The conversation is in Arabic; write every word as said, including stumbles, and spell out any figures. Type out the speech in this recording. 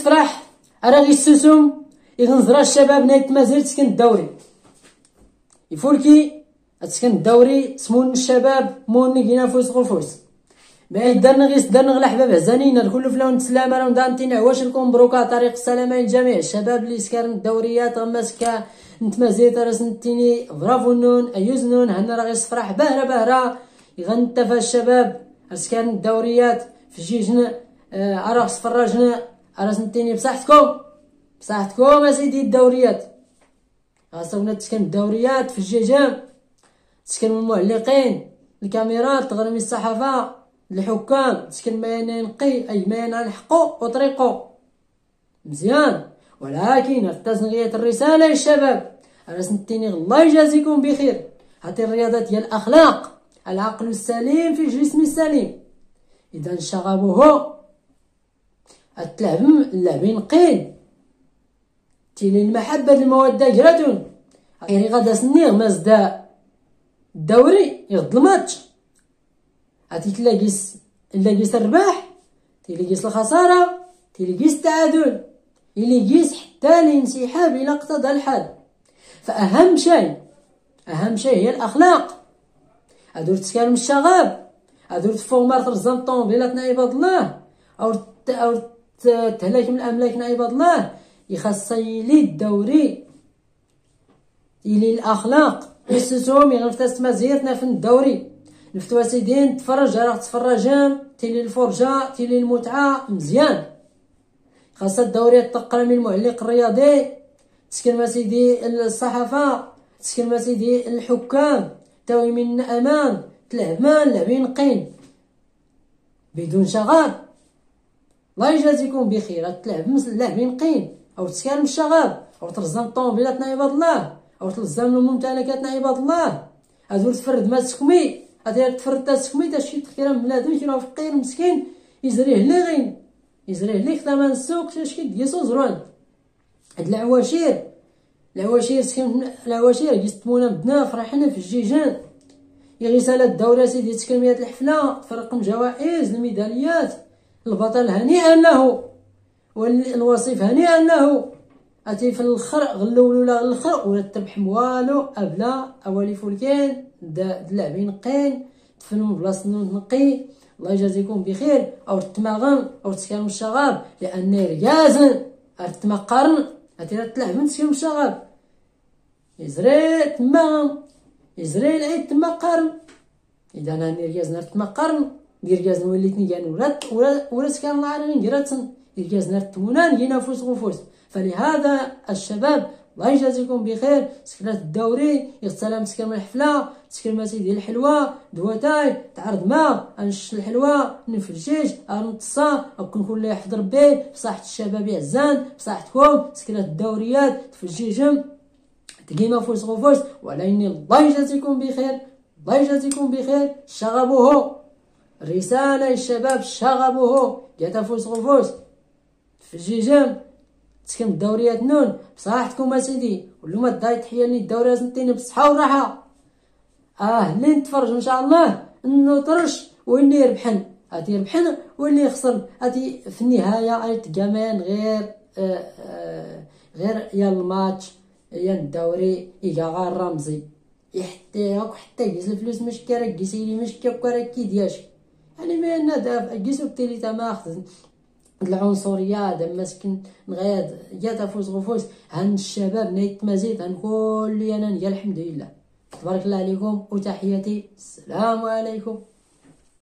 يسفرح راه غيسوسهم يغنزرا الشباب نايت مازال تسكن الدوري يفولكي تسكن الدوري سمون الشباب مون ينافس غفوس ما درنا غير درنا غلا حباب عزانين الكل فلاون تسلامه راه دانتين عواش لكم بروكا طريق السلامه لجميع الشباب اللي سكارن الدوريات غماسكا انت مازيت راه سنتيني برافو نون ايوز نون هنا راه غيصفرح بهره بهره يغنتفى الشباب سكارن الدوريات في جيجنا آه راه صفراجنا راه سنتيني بصحتكم بصحتكم اسيدي الدوريات غاسونا تسكن الدوريات في الجيجام تسكن المعلقين الكاميرات تغرمي الصحافه الحكام تسكن ما ينقي اي ما ينحقو وطريقو مزيان. ولكن التزنغيه الرساله للشباب انا سنتيني الله يجازيكم بخير هاتي الرياضه ديال الاخلاق العقل السليم في الجسم السليم اذا انشغبوه التلعب اللاعبين قيل تيلي المحبه الموده جراتون غير غادا سنيغ مازدا الدوري يغض الماتش عتي تلاقيس تلاقيس الرباح تلاقيس الخساره تلاقيس التعادل يلاقيس حتى الانسحاب الى اقتضى الحال. فاهم شيء اهم شيء هي الاخلاق ادور تسكان الشغاب ادور تفومار ترزم طوموبيلات عباد الله او او تهلاك من الاملاك عباد الله يخصي لي الدوري يلي الاخلاق يسسهم يغنفتس مزيتنا في الدوري نفتوا سيدين تفرج راه تفرجان تيلي الفرجه تيلي المتعه مزيان خاصه الدوريات تقرا من المعلق الرياضي تسكن ما سيدي الصحافه تسكن ما سيدي الحكام تاوي من امان تلعب مان لاعبين قين بدون شغاب الله يجازيكم بخير تلعب لاعبين قين او تسكن الشغاب او ترزم طوموبيلات عباد الله او تلزم الممتلكات عباد الله هادو تفرد ما تسكمي هادي تفرد تسكمي تا شي تخيرا بنادم كيراه فقير مسكين يزريه لي غين يزريه ليك ثمن السوق شي كيديسو زروان هاد العواشير العواشير سكن العواشير يستمونا بدنا فرحنا في الجيجان يا رساله الدوله سيدي تكرميات الحفله تفرقم جوائز الميداليات البطل هنيئا له والوصيف هنيئا له اتي في الخرق غلولو لا الخرق ولا تربح موالو ابلا اولي فولكين اللاعبين قين تفنوا بلاصه نقي الله يجازيكم بخير او التماغم او تسكن الشغاب لان ريازن التمقرن اتي تلعب من تسكن الشغاب يزري تماغم يزري العيد تمقرن اذا انا ريازن تمقرن ريازن وليتني كان ولا ولا ولا سكن العالمين جراتن ريازن التمونان ينافس غفوس. فلهذا الشباب الله يجازيكم بخير سكنات الدوري يغتسل مسكن من الحفله تسكن ما سيدي الحلوه دواتاي تعرض ما انش الحلوه نفرجيج نتصا او كنكون لا يحضر به بصحه الشباب عزان بصحتكم سكنات الدوريات تفجيجم تقيمه فوس غفوس. ولكن الله يجازيكم بخير الله يجازيكم بخير شغبوه رساله للشباب شغبوه جات فوس غفوس تفجيجم تسكن الدوريات نون بصحتكم اسيدي ولو ما داي تحيه لي الدوريات نتيني بصحه وراحه اه اللي نتفرج ان شاء الله انه طرش واللي يربحن هاتي يربحن واللي يخسر هاتي في النهايه ايت كمان غير آه آه غير يا الماتش يا الدوري يا غير رمزي يحتي هاك حتى يجيز الفلوس مش كرا كيسيلي مش كرا كي دياش يعني ما ندا كيسو تيلي تا ماخذ العنصريه دابا مسكن نغياد جات فوز غفوس هان الشباب نيت مزيد هنقول لي انا الحمد لله تبارك الله عليكم وتحياتي السلام عليكم.